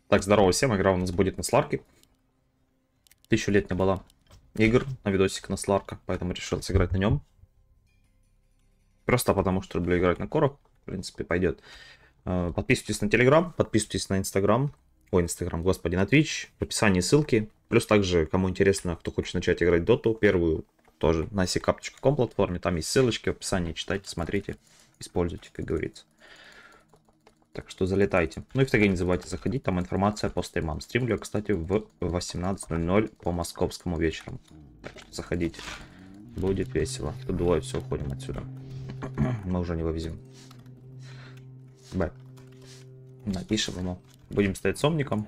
Так, здорово всем, игра у нас будет на Сларке. 1000 лет не было игр на видосик на Сларка, поэтому решил сыграть на нем. Просто потому, что люблю играть на корах. В принципе, пойдет. Подписывайтесь на Телеграм, подписывайтесь на Инстаграм. Ой, Инстаграм, господи, на Twitch. В описании ссылки. Плюс также, кому интересно, кто хочет начать играть Доту, первую, тоже на ccap.com платформе. Там есть ссылочки в описании. Читайте, смотрите, используйте, как говорится. Так что залетайте. Ну и в ТГ не забывайте заходить, там информация по стримам. Стримлю, кстати, в 18:00 по московскому вечером. Так что заходите. Будет весело. Тут двое, все, уходим отсюда. Мы уже не вывезем. Б. Напишем ему. Будем стоять с омником.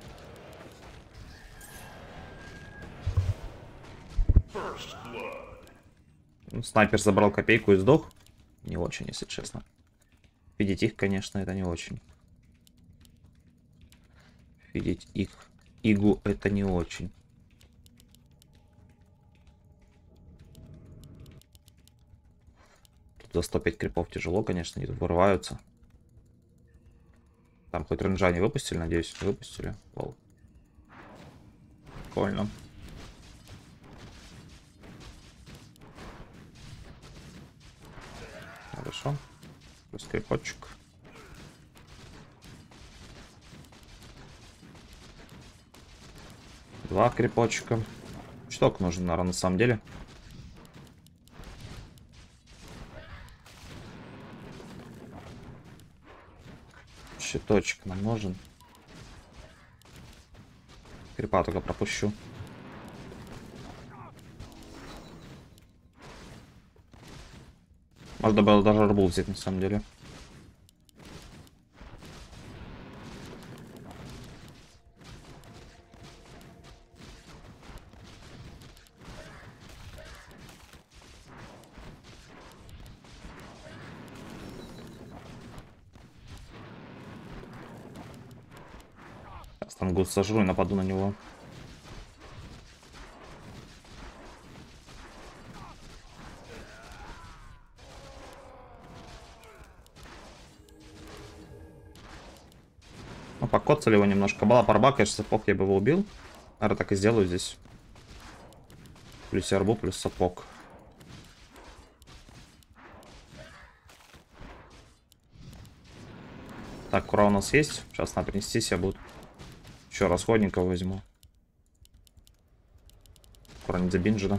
Ну, снайпер забрал копейку и сдох. Не очень, если честно. Видеть их, конечно, это не очень. Видеть их. Игу это не очень. Тут за 105 крипов тяжело, конечно, они тут вырываются. Там хоть ренджа не выпустили, надеюсь, выпустили. Лол. Прикольно. Хорошо. Плюс крипочек. Два крипочка. Щиток нужен, наверное, на самом деле. Щиточек нам нужен. Крипа только пропущу. Можно было даже арбуз взять, на самом деле. Сейчас там гуд сожру и нападу на него. Ну, покоцали его немножко. Была парба, конечно, сапог я бы его убил. Наверное, так и сделаю здесь. Плюс арбу, плюс сапог. Так, кура у нас есть. Сейчас надо принести себе будет. Еще расходников возьму. Кура не забинжена.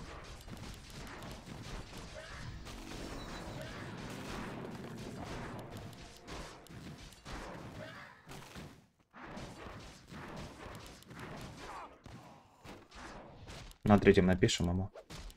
На третьем напишем ему.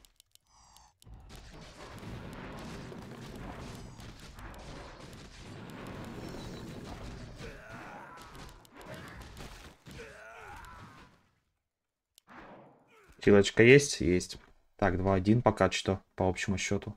Хилочка есть? Есть. Так, 2-1 пока что, по общему счету.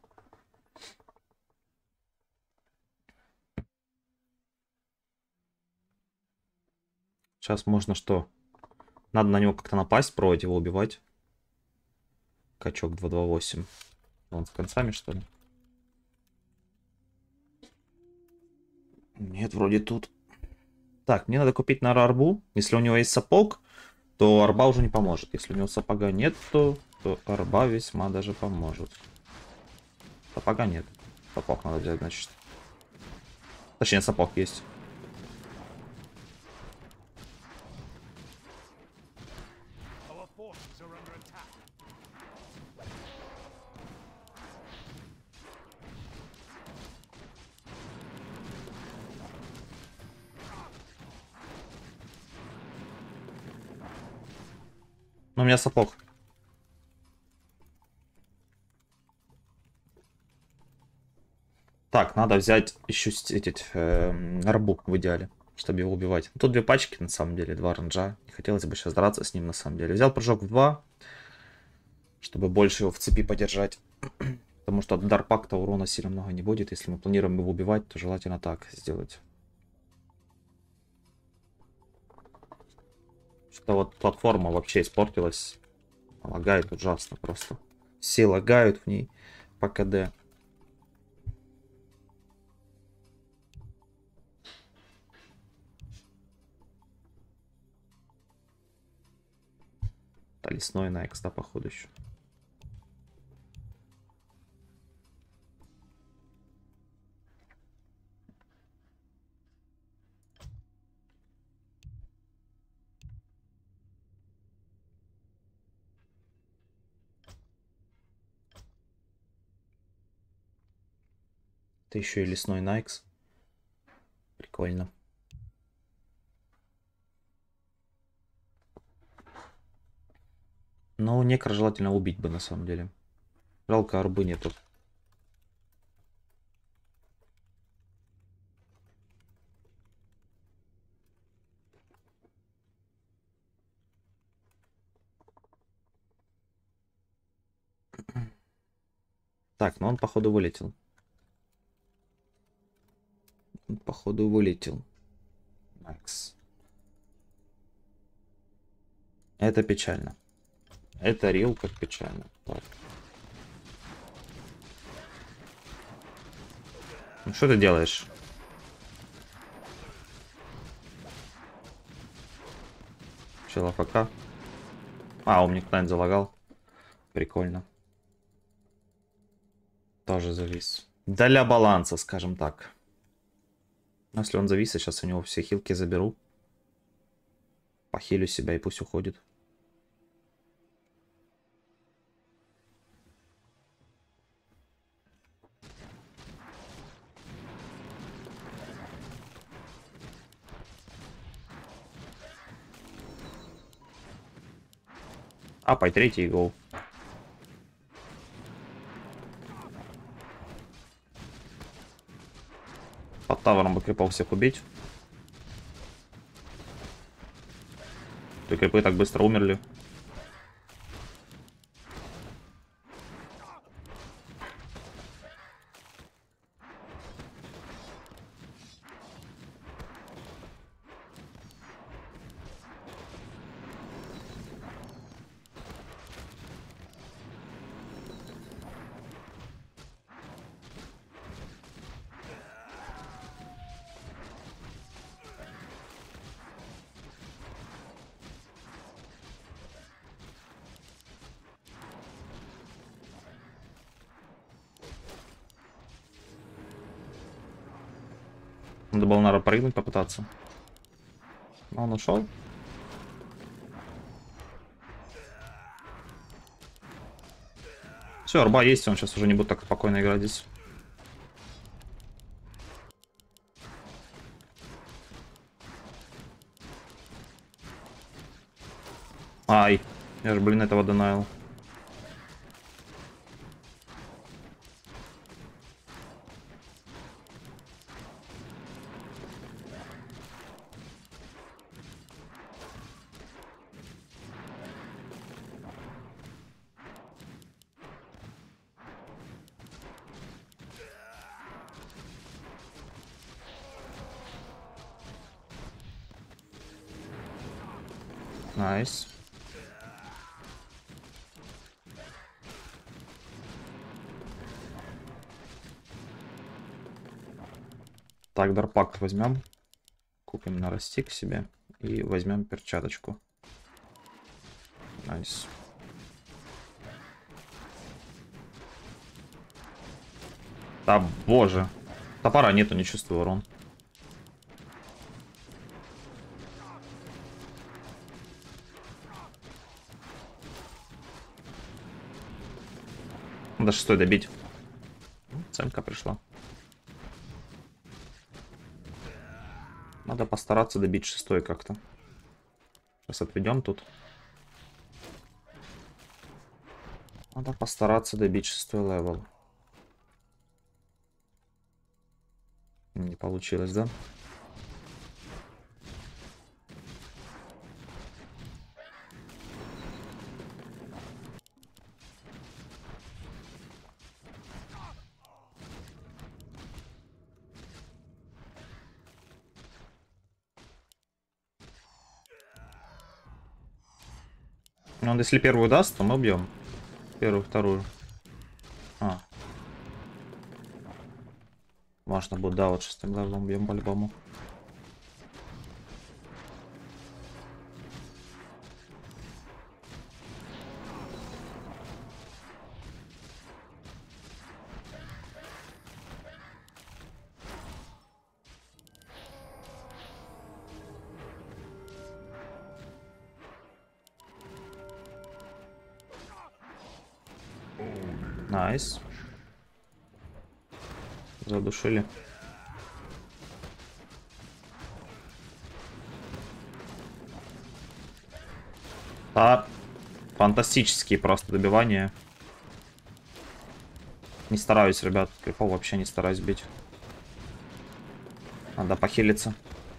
Сейчас можно что? Надо на него как-то напасть, пробовать его убивать. Качок 228. Он с концами, что ли? Нет, вроде тут. Так, мне надо купить на арбу. Если у него есть сапог, то арба уже не поможет. Если у него сапога нет, то арба весьма даже поможет. Сапога нет. Сапог надо взять, значит. Точнее, сапог есть. Но у меня сапог. Так, надо взять еще арбу в идеале, чтобы его убивать. Тут две пачки, на самом деле, два ранжа. Не хотелось бы сейчас драться с ним, на самом деле. Взял прыжок в 2, чтобы больше его в цепи подержать. Потому что от дарпакта урона сильно много не будет. Если мы планируем его убивать, то желательно так сделать. Что вот платформа вообще испортилась. Лагает ужасно просто. Все лагают в ней по КД. Да, лесной на X, да, походу еще. Это еще и лесной Найкс. Прикольно. Но некро желательно убить бы на самом деле. Жалко, арбы нету. Так, ну он походу вылетел. Он походу вылетел. Найкс. Это печально. Это рил как печально. Так. Ну что ты делаешь? Чел АФК. А, умник Найт залагал. Прикольно. Тоже завис. Для баланса, скажем так. Но если он завис, сейчас у него все хилки заберу. Похилю себя и пусть уходит. Апай третий гол. Под тавером бы крипов всех убить. То крипы так быстро умерли. Надо было, наверное, прыгнуть, попытаться. Но он ушел. Все, арба есть, он сейчас уже не будет так спокойно играть здесь. Ай, я же, блин, этого донаил. Найс. Так, дарпак возьмем. Купим на растик себе. И возьмем перчаточку. Найс. Да боже. Топора нету, не чувствую урон. Надо шестой добить. Цемка пришла. Надо постараться добить шестой как-то. Сейчас отведем тут. Надо постараться добить шестой левел. Не получилось, да? Он если первую даст, то мы бьем. Первую, вторую. А. Можно будет, да, вот шестым левелом бьем по-любому. Найс. Задушили. А, фантастические просто добивания. Не стараюсь, ребят. Крипов вообще не стараюсь бить. Надо похилиться.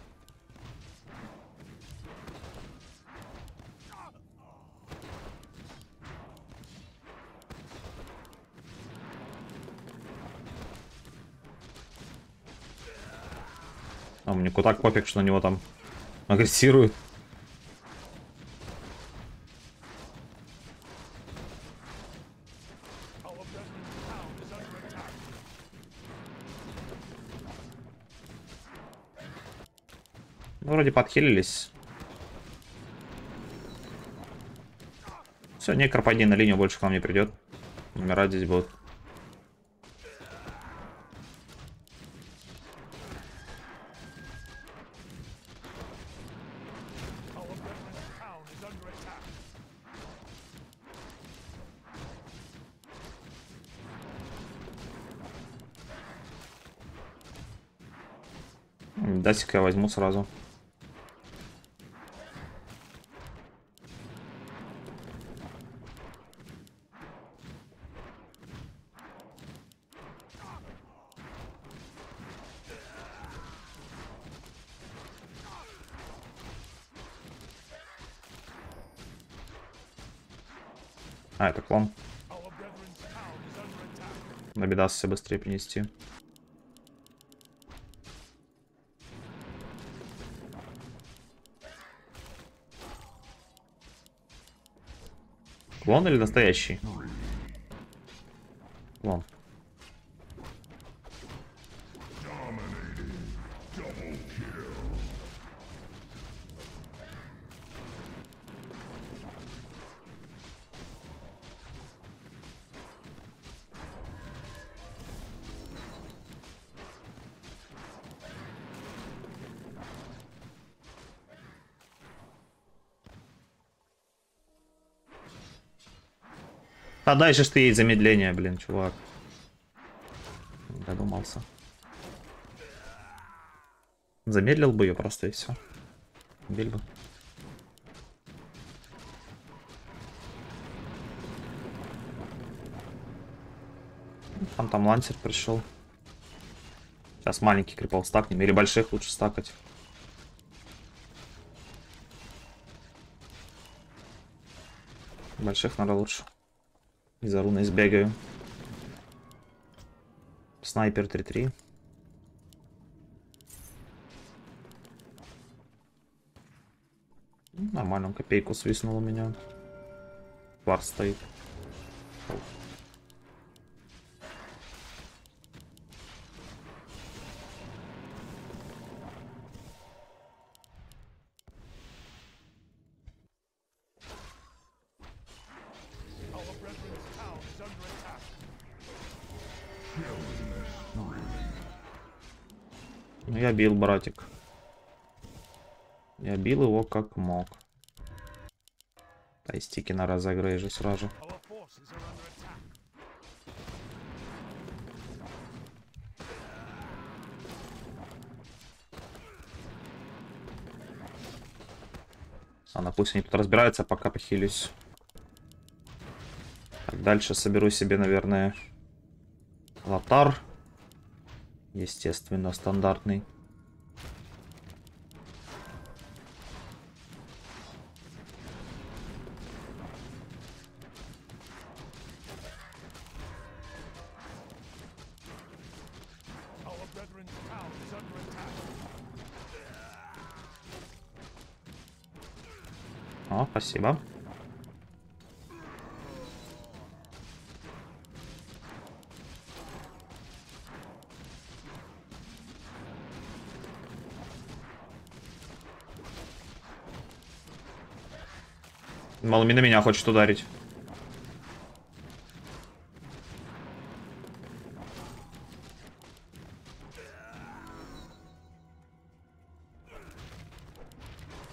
А мне куда пофиг, что на него там агрессируют. Ну, вроде подхилились. Все, некро, пойди на линию, больше к нам не придет. Умирать здесь будут. Дасика я возьму сразу. А, это клон. На бедас все быстрее принести. Клон или настоящий? Клон. А дальше ж ты ей замедление, блин, чувак. Додумался. Замедлил бы ее просто и все. Убил бы. Там лансер пришел. Сейчас маленький крипл стакнем. Или больших лучше стакать. Больших надо лучше. Из-за руны избегаю. Снайпер 3-3. Нормально, он копейку свистнул у меня. Вар стоит. Ну, я бил, братик. Я бил его как мог. Тайстики на разогрейжу сразу. Ладно, пусть они тут разбираются, пока похилюсь. Так, дальше соберу себе, наверное, лотар. Естественно, стандартный. О, спасибо. Мало на меня хочет ударить.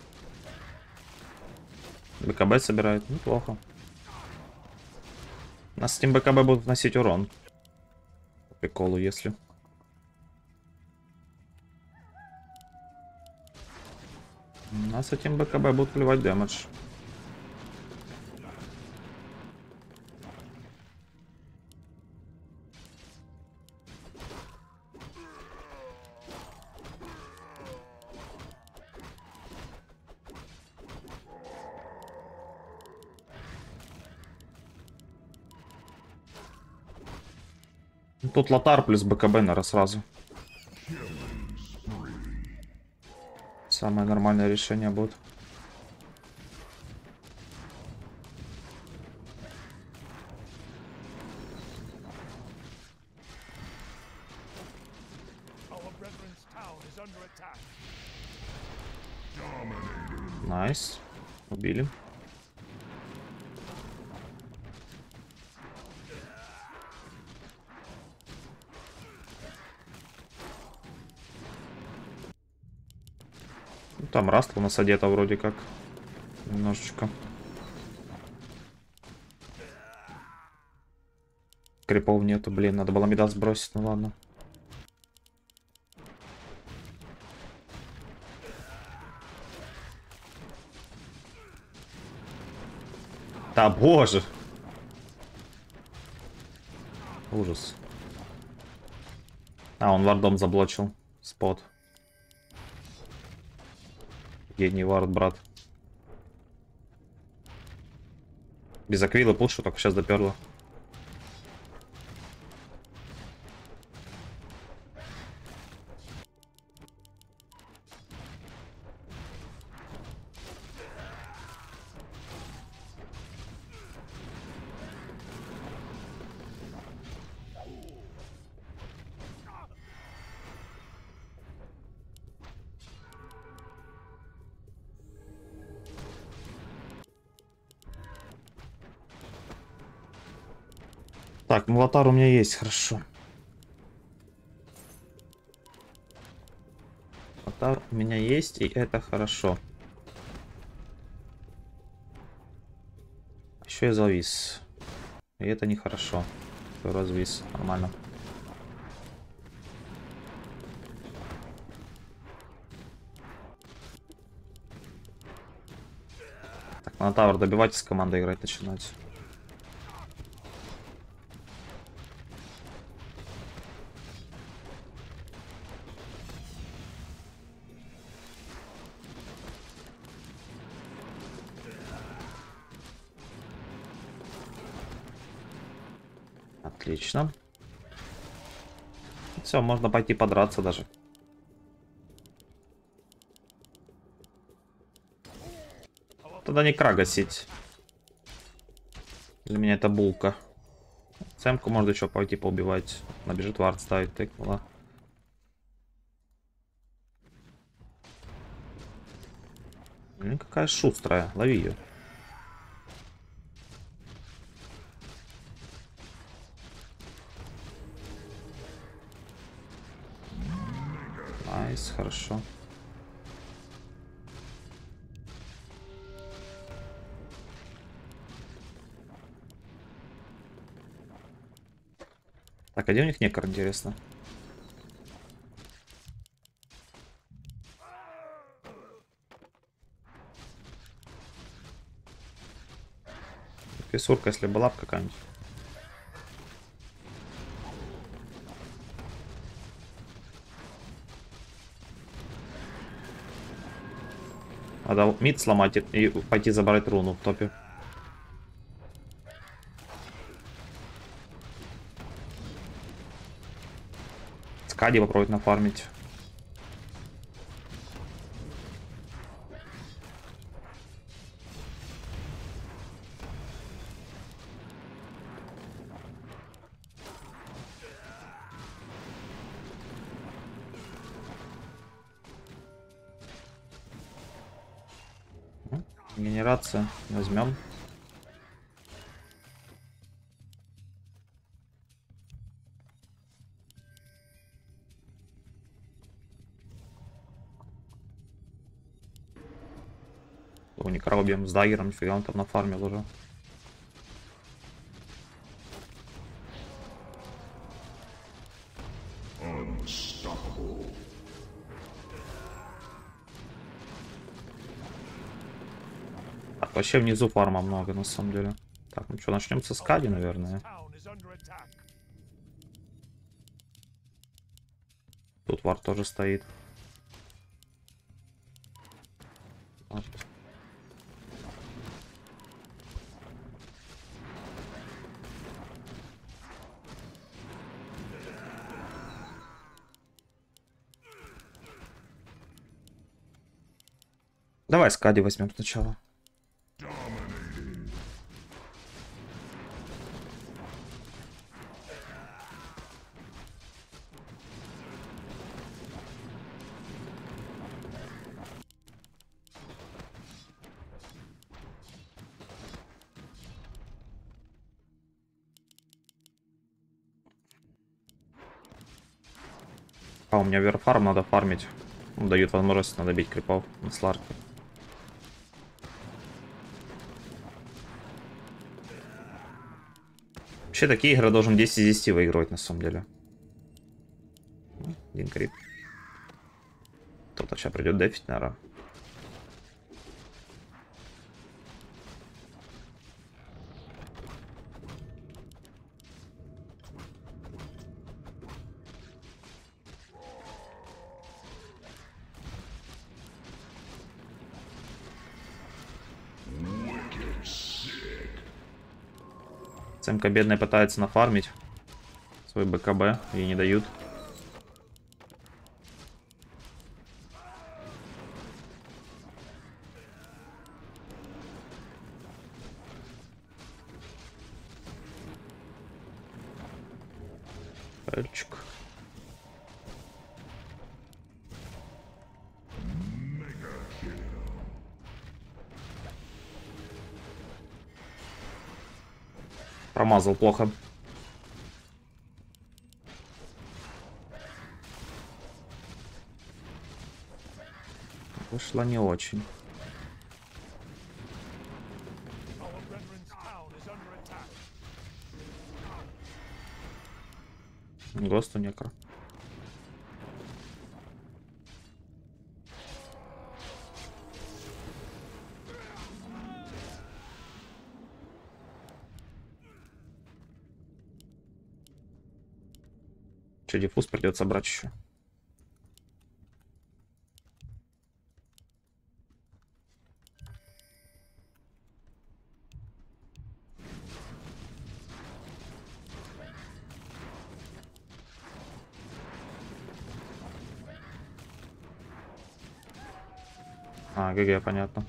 БКБ собирает. Неплохо. У нас с этим БКБ будут носить урон. По приколу, если. У нас с этим БКБ будут вливать дэмэдж. Тут Лотар плюс БКБ, наверное, сразу. Самое нормальное решение будет. Найс. Убили. Ну, там Раст у нас одета вроде как. Немножечко. Крипов нету, блин. Надо было Мидас сбросить, ну ладно. Да боже. Ужас. А, он вардом заблочил. Спот. Гений вард, брат. Без аквила пушу, только сейчас доперло. Так, ну Лотар у меня есть, хорошо. Лотар у меня есть, и это хорошо. Еще я завис. И это нехорошо. Все развис, нормально. Так, на тавр добивать, с командой играть начинать. Отлично. Все, можно пойти подраться даже. Тогда не кра гасить. Для меня это булка. Сэмку можно еще пойти поубивать. Набежит вард ставить, так, ну, какая шустрая, лови ее. Найс, хорошо. Так, а где у них некор, интересно? Фисурка, если была бы какая-нибудь. Надо мид сломать и пойти забрать руну в топе. Скади попробовать нафармить. Генерация возьмем. Некра убьем с даггером, нифига он там нафармил уже. Вообще внизу фарма много, на самом деле. Так, ну что, начнем со скади, наверное. Тут вар тоже стоит. Вот. Давай скади возьмем сначала. А, у меня верфарм, надо фармить. Он дает возможность, надо бить крипов на сларке. Вообще такие игры должен 10 из 10 выигрывать на самом деле. Один крип. Кто-то сейчас придет дефить, наверное. ЦМК бедная пытается нафармить свой БКБ, ей не дают. Пальчик. Промазал плохо. Вышло не очень. ГОСТу некро. Че, диффуз придется брать еще. А, ГГ, понятно.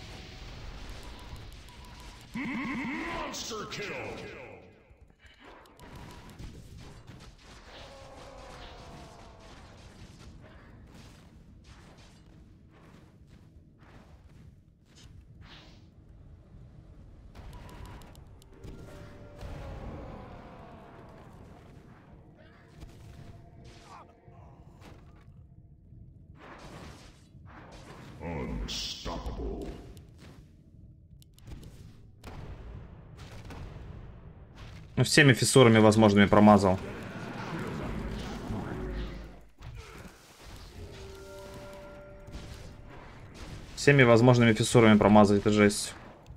Ну, всеми фиссурами возможными промазал. Всеми возможными фиссурами промазать, это жесть.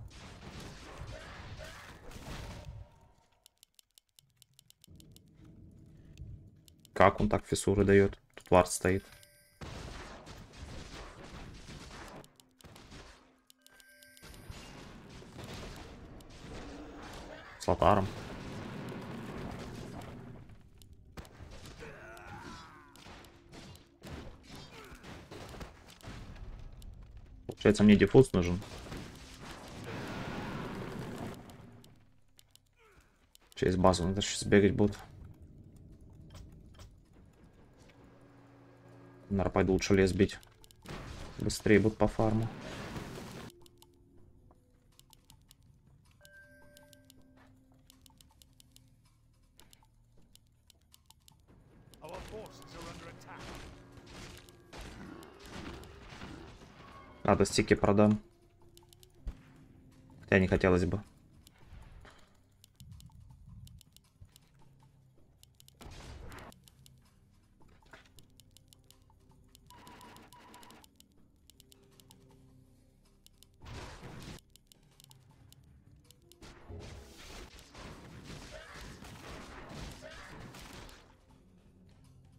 Как он так фиссуры дает? Тут вард стоит. С лотаром. Получается, мне диффуз нужен. Через базу надо сейчас бегать будет. Наверное, пойду лучше лес бить. Быстрее будут по фарму. Надо стики продам. Хотя не хотелось бы.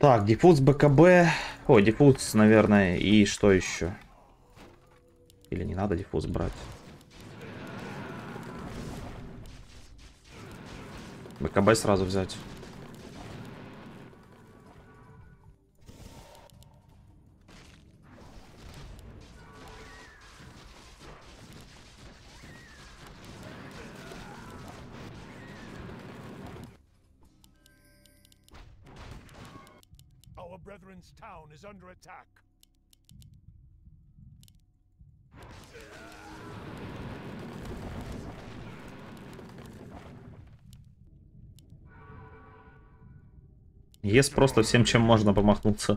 Так, диффуз БКБ. Ой, диффуз, наверное, и что еще? Или не надо диффуз брать? БКБ сразу взять. Our brethren's town is under attack. ЕС просто всем, чем можно, помахнуться.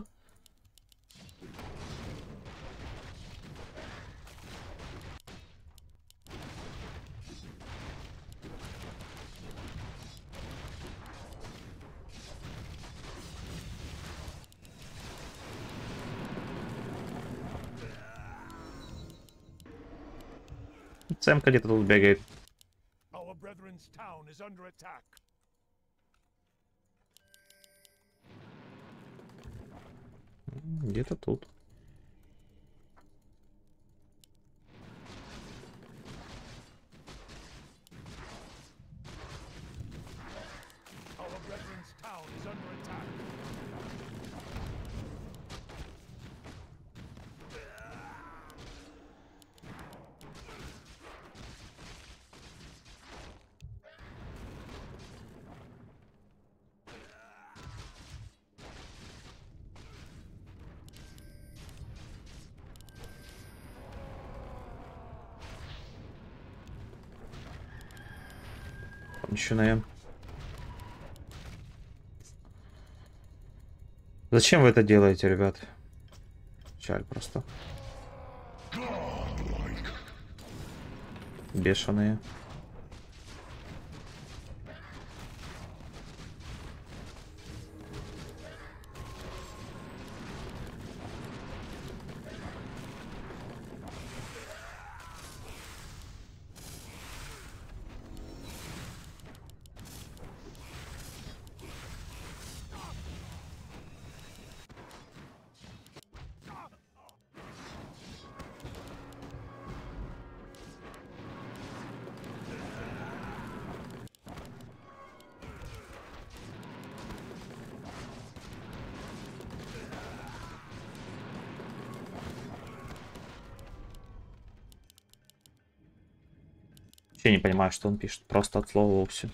Цемка где-то тут бегает. Our brethren's town is under attack. Где-то тут. Our brethren's town is under attack. Еще наем. Зачем вы это делаете, ребят? Печаль просто. Бешеные. Я не понимаю, что он пишет. Просто от слова вовсе.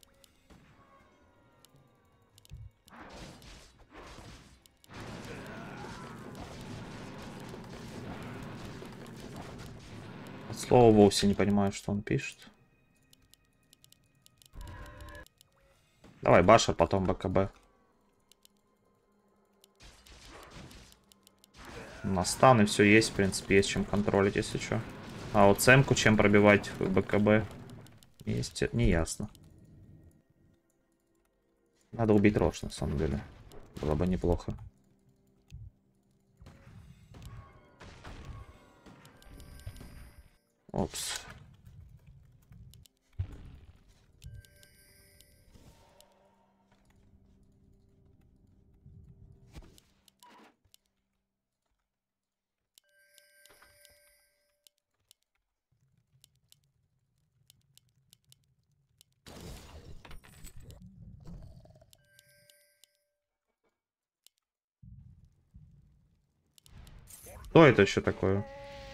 От слова вовсе не понимаю, что он пишет. Давай баша, потом БКБ. На станы все есть, в принципе, есть чем контролить, если что. А вот цемку чем пробивать в БКБ? Есть, не ясно. Надо убить Рош, на самом деле. Было бы неплохо. Опс. Что это еще такое?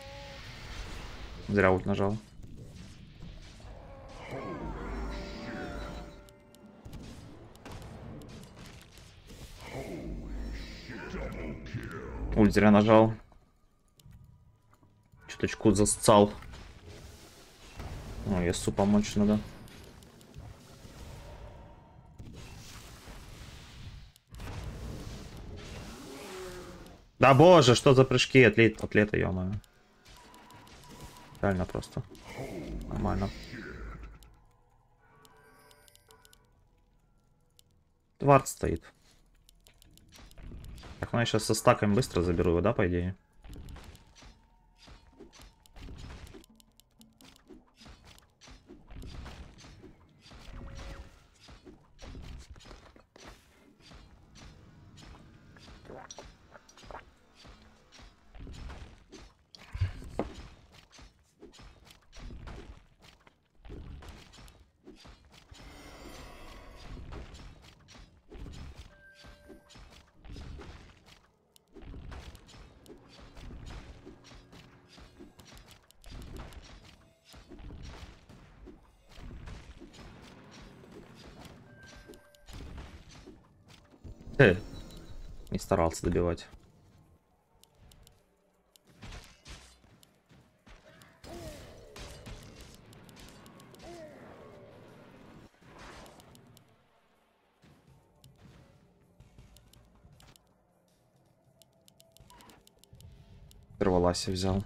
Зря ульт нажал. Ульт зря нажал. Чуточку засцал. Ну, Ясу помочь надо. Да боже, что за прыжки атлета, ё-моё. Реально просто. Нормально. Твард стоит. Так, ну я сейчас со стаком быстро заберу его, да, по идее? Не старался добивать. Перволасе взял.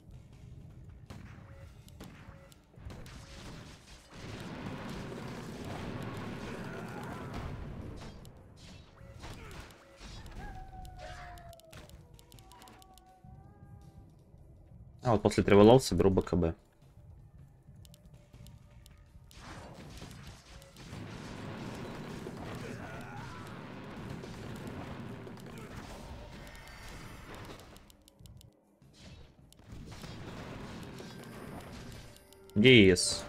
А вот после Тревелолса беру БКБ. ДС.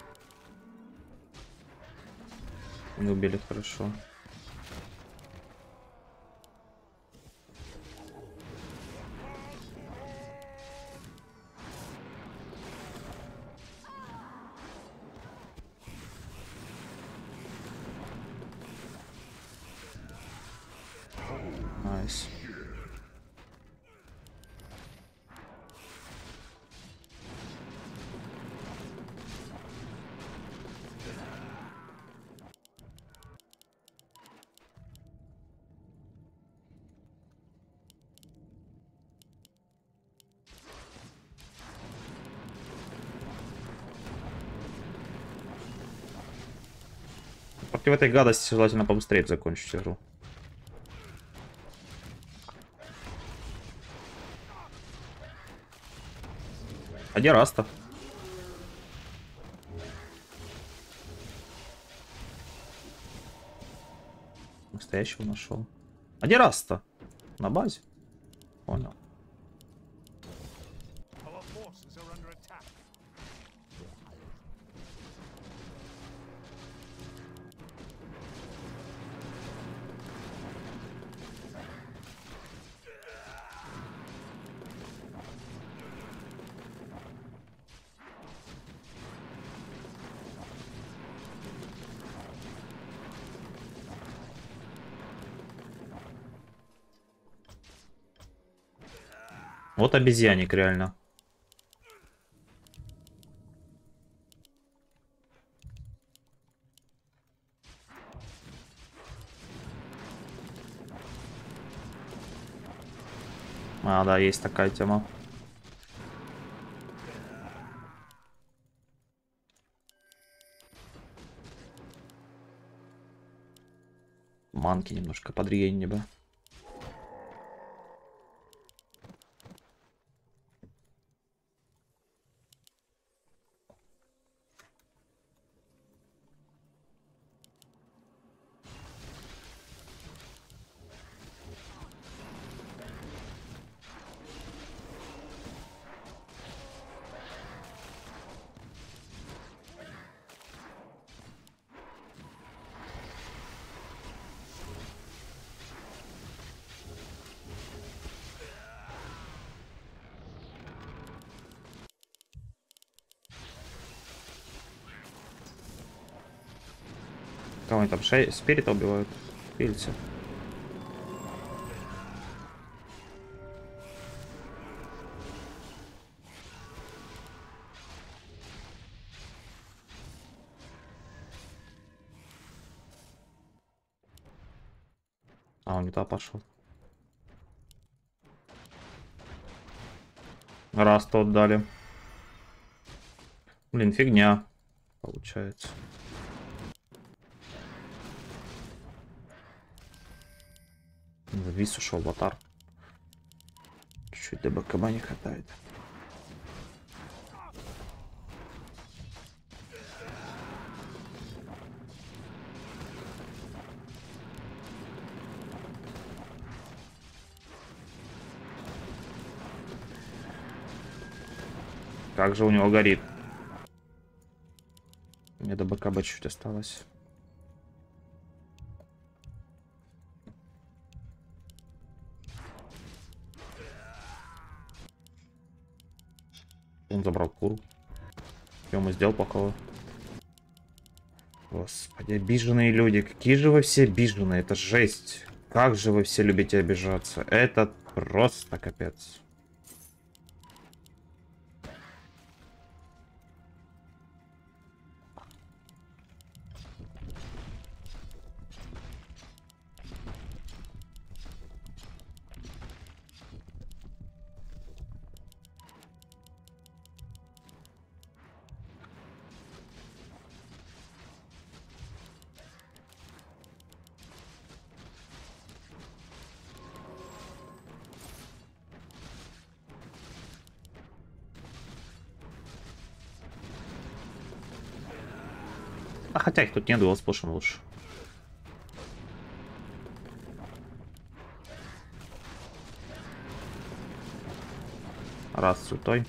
Не убили, хорошо. Найс. Против этой гадости желательно побыстрее закончить игру. Адираста. Настоящего нашел. Адираста. На базе. Понял. Our forces are under attack. Вот обезьянник реально. А, да, есть такая тема. Манки немножко подрегенили бы. Кого они там? Спирита убивают? Пильцы. А, он не туда пошел. Раз тот дали. Блин, фигня. Получается. Вис ушел в атар. Чуть-чуть до БКБ не хватает. Как же у него горит. Мне до БКБ чуть осталось. Он забрал куру. Что ему сделал плохого? Господи, обиженные люди. Какие же вы все обиженные. Это жесть. Как же вы все любите обижаться. Это просто капец. А хотя их тут нет, его сплошем лучше. Раз, святой.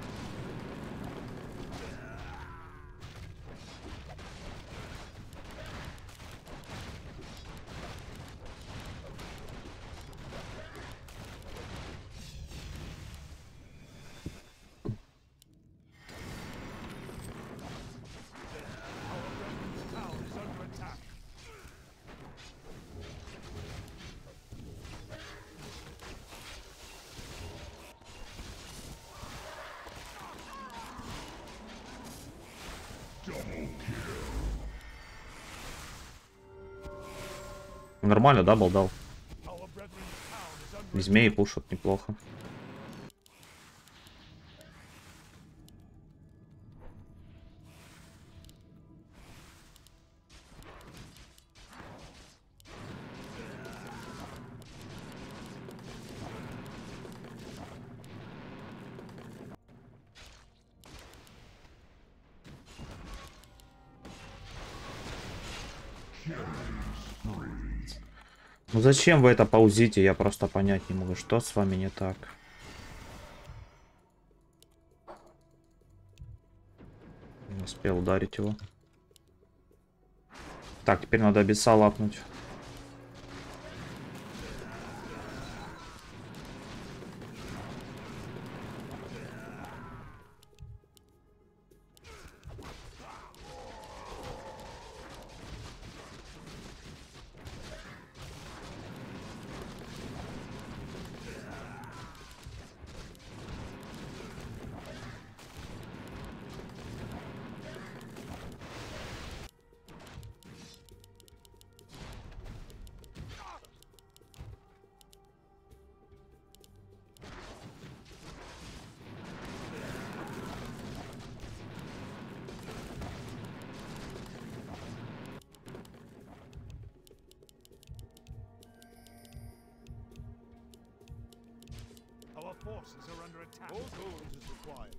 Town is under attack. Нормально, да, дал. Our brethren's town is under Змеи пушат неплохо. Ну зачем вы это паузите? Я просто понять не могу, что с вами не так. Не успел ударить его. Так, теперь надо Абисса лапнуть. Our forces are under attack. All tools is required.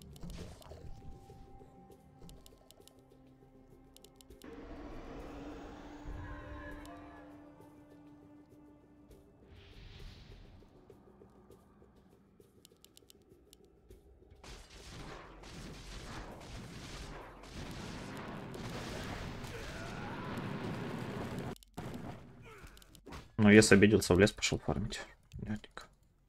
Ну, если обиделся, в лес пошел фармить. Понятненько.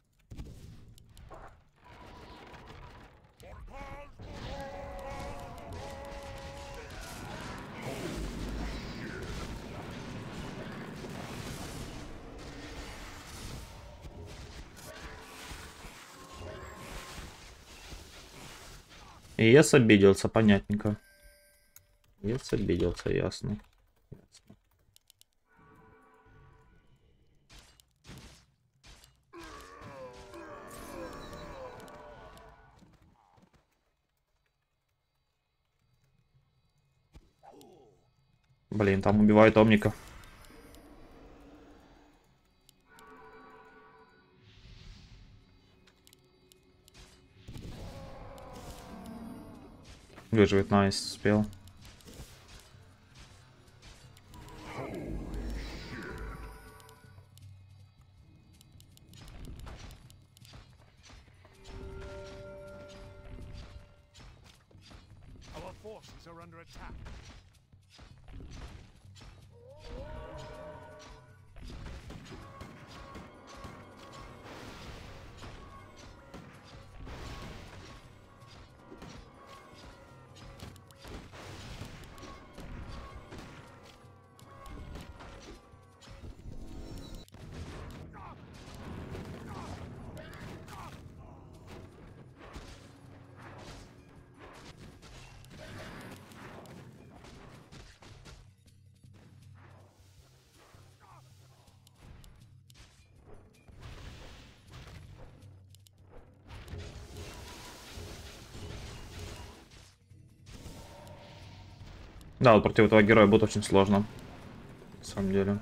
И ес обиделся, понятненько. Ес обиделся, ясно. Ясно. Блин, там убивают Омника. Выживет, найс, успел. Our forces are under attack. Да, вот против этого героя будет очень сложно. На самом деле.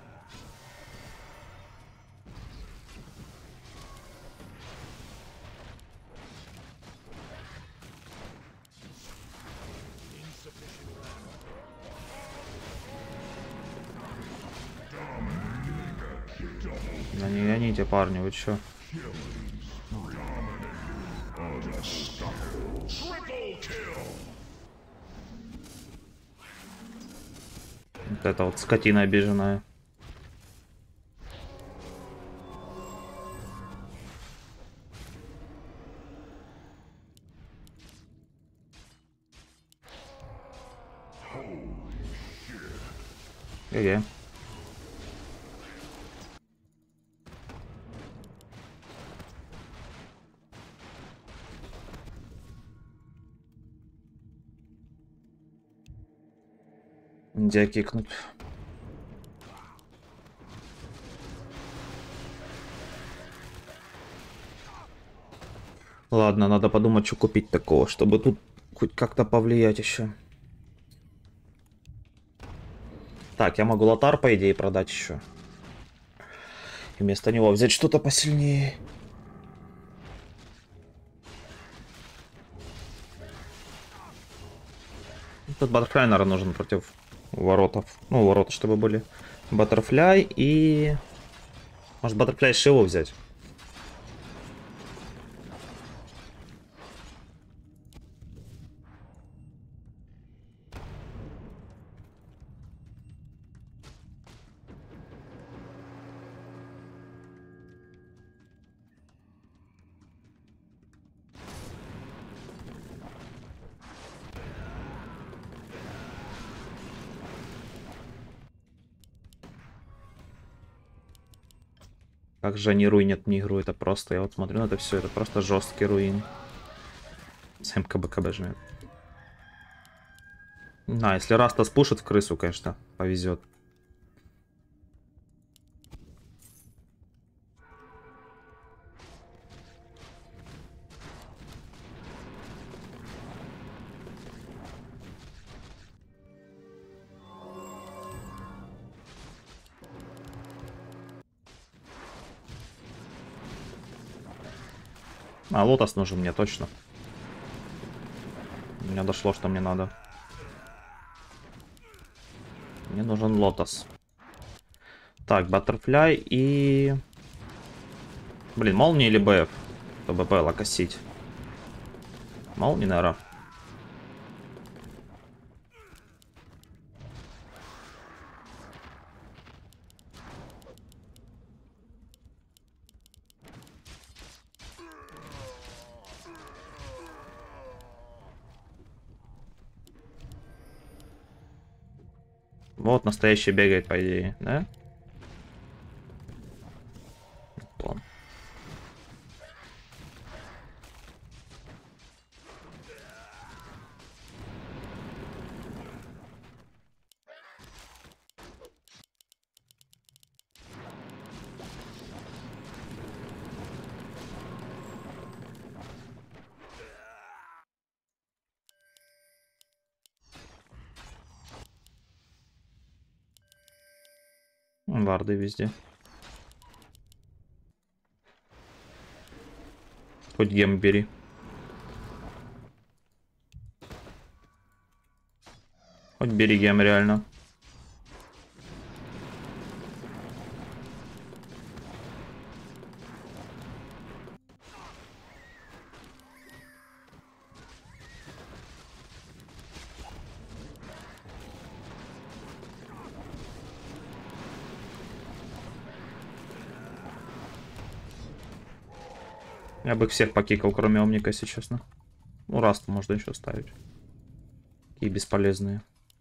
Да не гоните, парни, вы чё? Вот это вот скотина обиженная. Ге-ге. Нельзя кикнуть. Ладно, надо подумать, что купить такого, чтобы тут хоть как-то повлиять еще. Так, я могу лотар, по идее, продать еще. И вместо него взять что-то посильнее. Тут баттерфляй, наверное, нужен против воротов. Ну, ворота, чтобы были. Баттерфляй и... Может, баттерфляй Шиву взять? Как же они руинят мне игру, это просто, я вот смотрю на это все, это просто жесткий руин. Сэм КБ жмет. Да, если Раста спушит в крысу, конечно, повезет. А, лотос нужен мне точно. У меня дошло, что мне надо. Мне нужен лотос. Так, баттерфляй и... Блин, молния или БФ? Чтобы БП косить. Молния, наверное. Вот настоящий бегает, по идее, да? План. Варды везде. Хоть гем бери. Хоть бери гем, реально. Я бы их всех покикал, кроме Омника, если честно. Ну, Раст можно еще ставить. Такие бесполезные.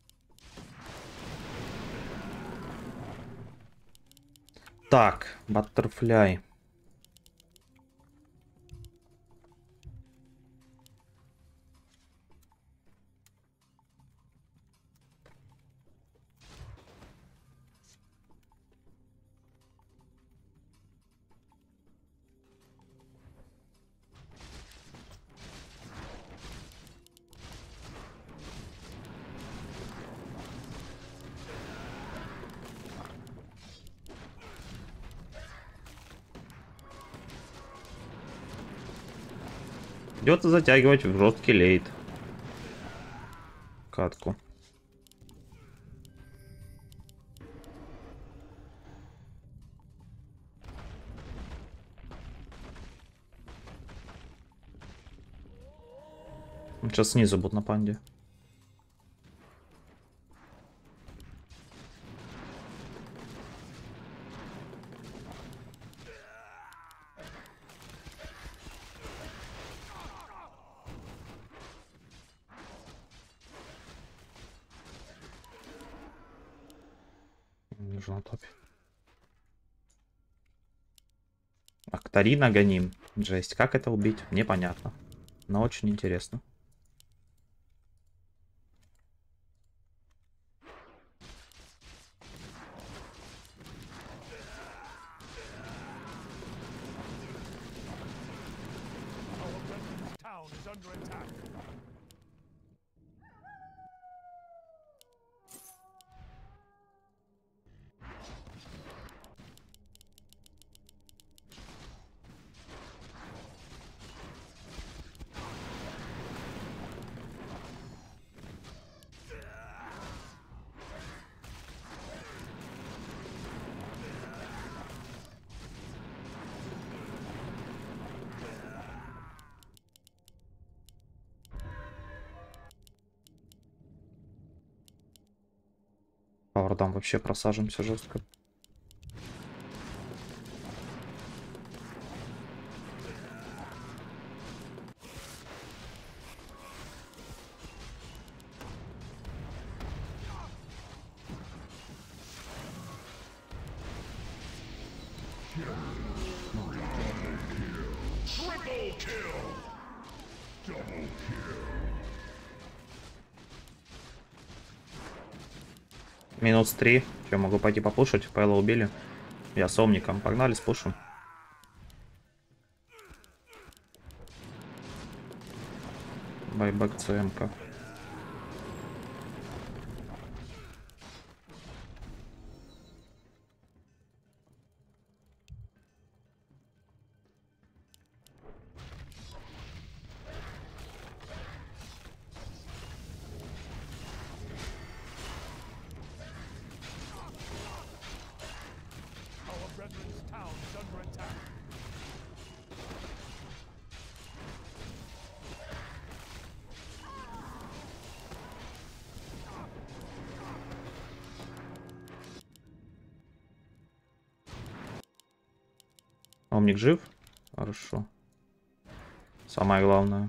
Так, баттерфляй. Придется затягивать в жесткий лейт. Катку. Сейчас снизу будут на панде. Нужно на топе. Актарина гоним. Жесть, как это убить? Непонятно. Но очень интересно. Our brethren's town is under attack. По вардам вообще просаживаемся жестко. Triple kill. Double kill. Минус 3. Че, могу пойти попушить? Пайла убили. Я с омником. Погнали, спушим. Байбэк ЦМК. Our brethren's town is under attack. Омник жив? Хорошо. Самое главное.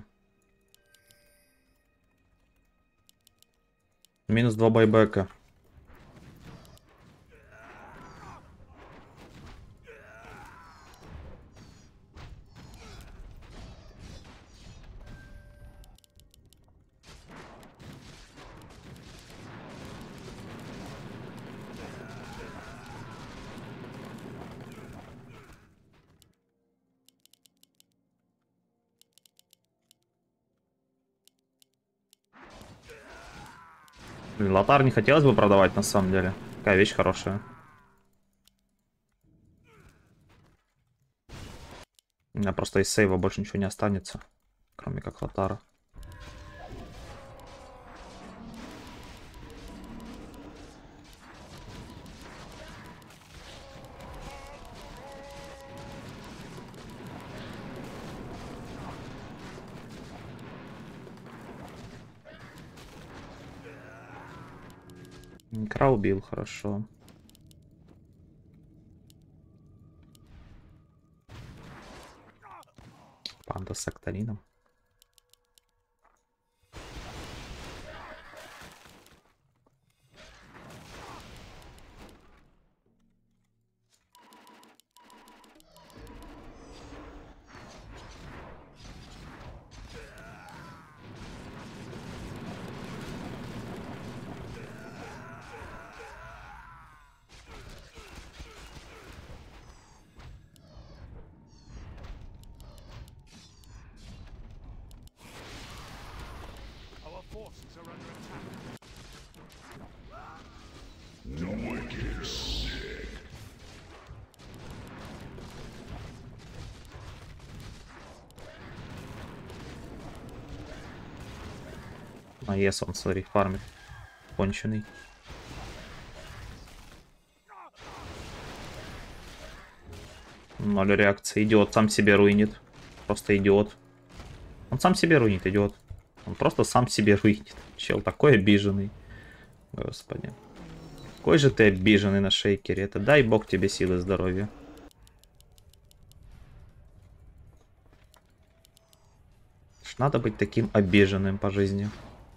Минус 2 байбека. Блин, лотар не хотелось бы продавать на самом деле. Такая вещь хорошая. У меня просто из сейва больше ничего не останется. Кроме как лотара. Кра убил, хорошо. Панда с актарином. Our forces are under attack. А, ес, он, смотри, фармит. Конченый. Ноль реакции. Идиот сам себе руинит. Просто идиот. Он сам себе руинит, идиот. Он просто сам себе руинит. Чел такой обиженный. Господи. Какой же ты обиженный на шейкере. Это дай бог тебе силы и здоровья. Надо быть таким обиженным по жизни.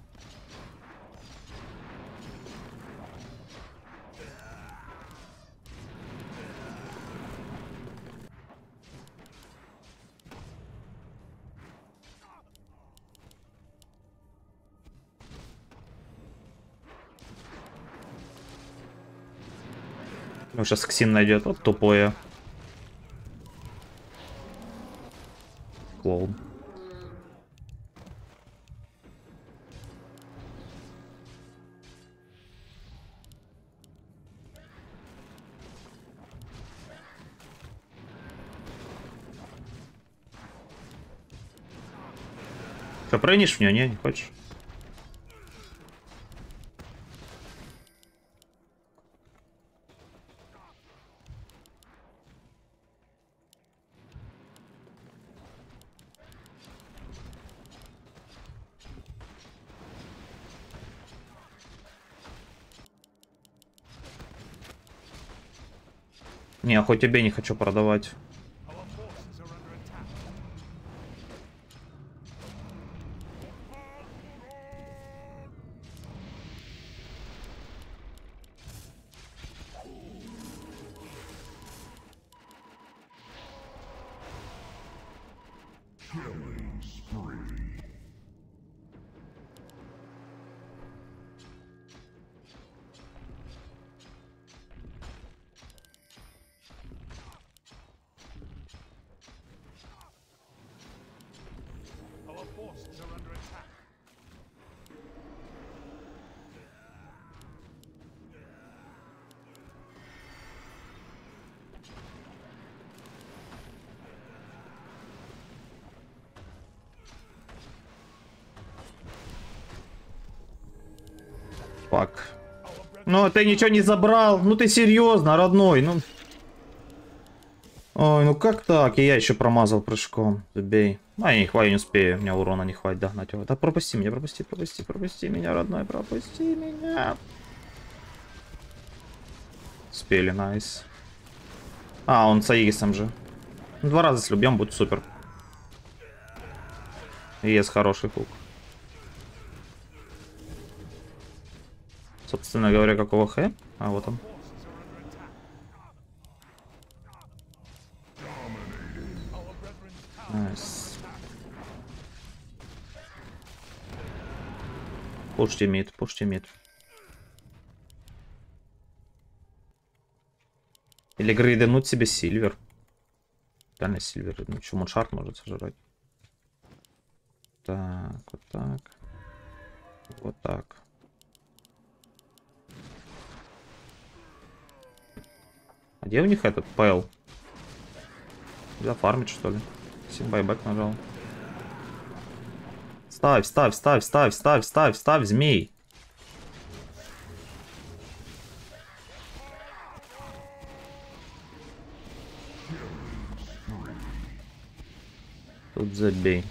Ну, сейчас Ксин найдет. Вот тупое. Клоун. Что, прыгнешь в нее? Не хочешь? Не, хоть тебе не хочу продавать. Our forces are under attack. Our forces are under attack. Фак. Ну, ты ничего не забрал. Ну, ты серьезно, родной. Ну... Ой, ну как так? И я еще промазал прыжком. Забей. А, я не хватит, не успею. У меня урона не хватит догнать его. Да пропусти меня, пропусти меня, родной, пропусти меня. Успели, найс. А, он с Аигисом же. Ну, 2 раза, если убьем, будет супер. Есть хороший хук. Собственно говоря, какого х? А, вот он. Найс. Пушьте мид, пушьте мид. Или грейденуть себе сильвер. Реально сильвер. Ну что, муншарт может сожрать. Так, вот так. Вот так. А где у них этот пэл? Зафармить, что ли? Симбайбэк нажал. Ставь, ставь, ставь, ставь, ставь, ставь, ставь, змей. Тут забей.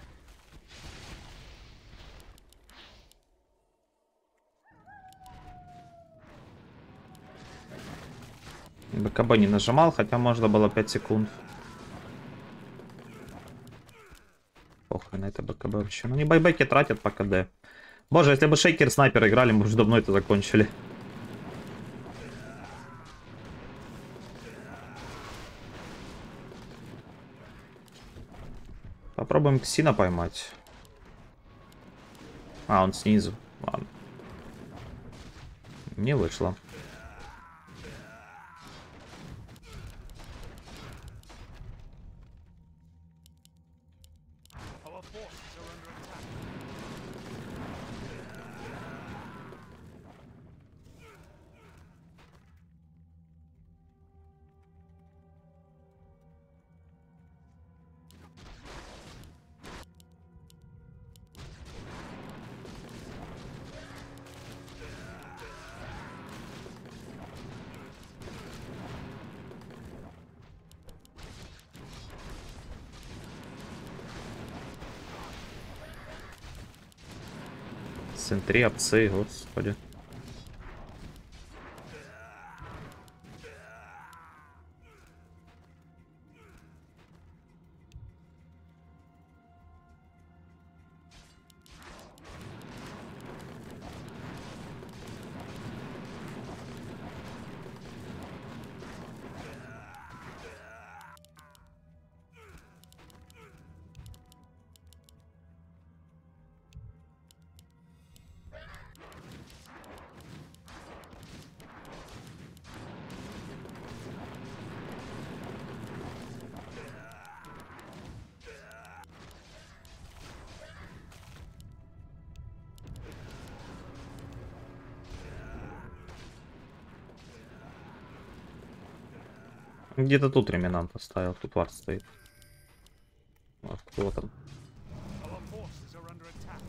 БКБ не нажимал, хотя можно было 5 секунд. Похуй на это БКБ вообще. Ну не байбеки тратят по КД. Боже, если бы шейкер снайпер играли, мы уже давно это закончили. Попробуем Ксина поймать. А, он снизу. Ладно. Не вышло. Our forces are under attack. центре, опцы, господи. Где-то тут реминант оставил, тут вард стоит. Вот, кто там? Our forces are under attack.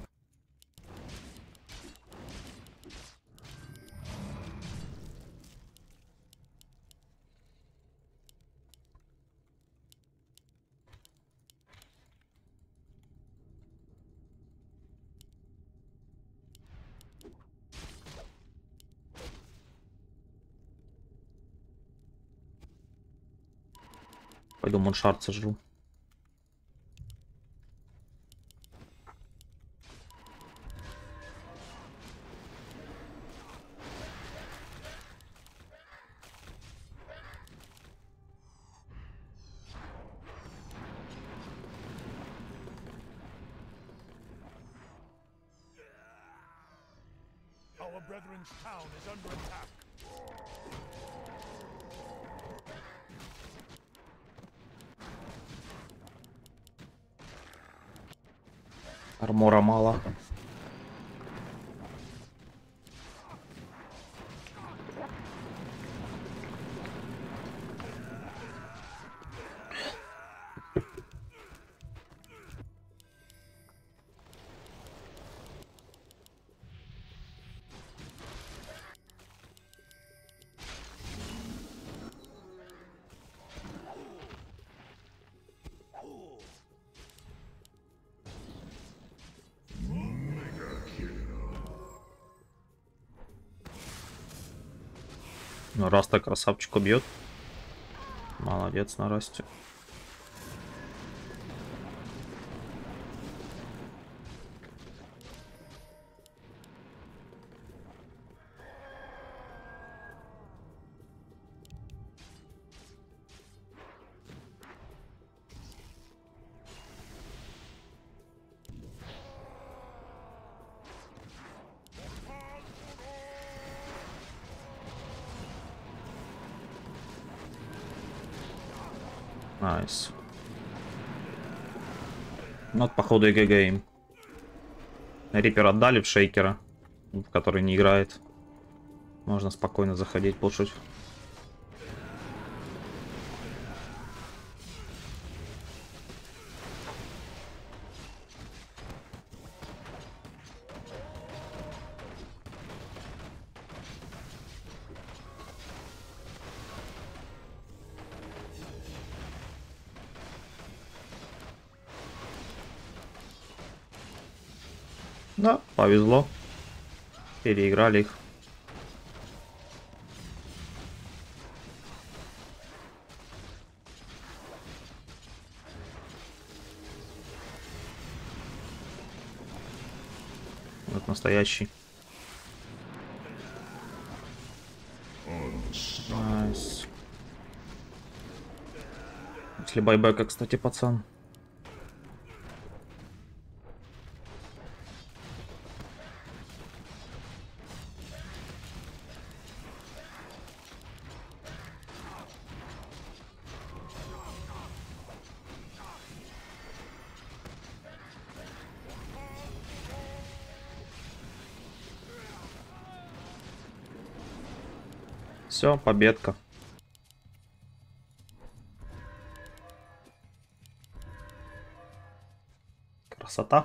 Пойду Моншард сожру. Our brethren's town is under attack. Армора мало. Ну, Раста красавчик убьет. Молодец на Расте. Найс. Ну, вот, походу, и ГГ им. Рипер отдали в шейкера, в который не играет. Можно спокойно заходить, пушить. Да, повезло. Переиграли их. Вот настоящий. Найс. Если байбека, кстати, пацан. Все, победка. Красота.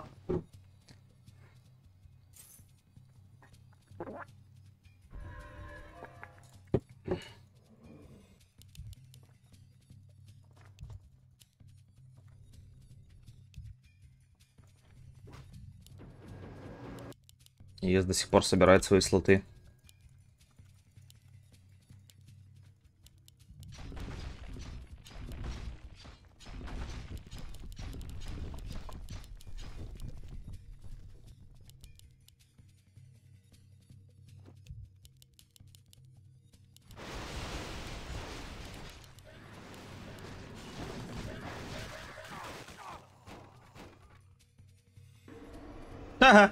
ЕС до сих пор собирает свои слоты. Ага.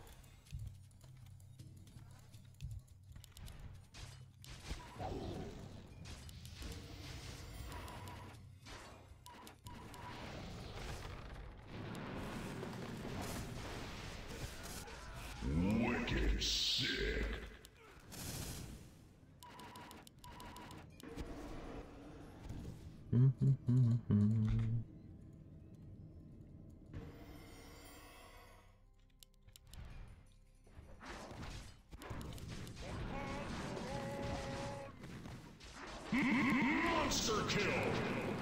Monster kill.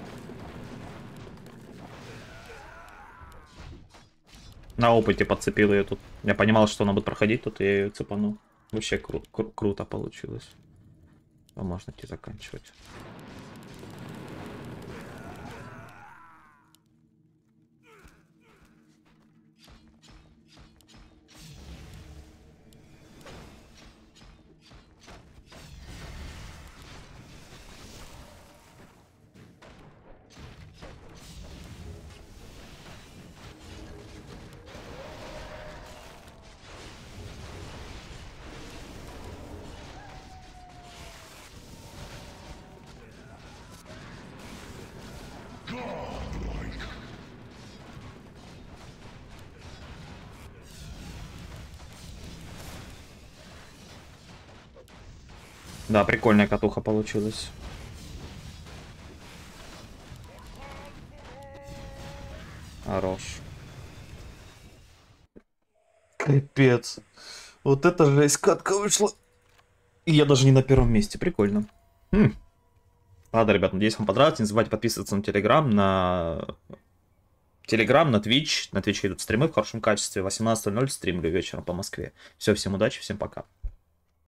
На опыте подцепил ее тут. Я понимал, что она будет проходить, тут я ее цепанул. Вообще круто получилось. А можно идти заканчивать. Да, прикольная катуха получилась. Хорош. Капец. Вот это жесть, катка вышла. И я даже не на первом месте. Прикольно. Ладно, ребят, надеюсь, вам понравилось. Не забывайте подписываться на Telegram, на Twitch. На Twitch идут стримы в хорошем качестве. 18:00 стримлю вечером по Москве. Все, всем удачи, всем пока.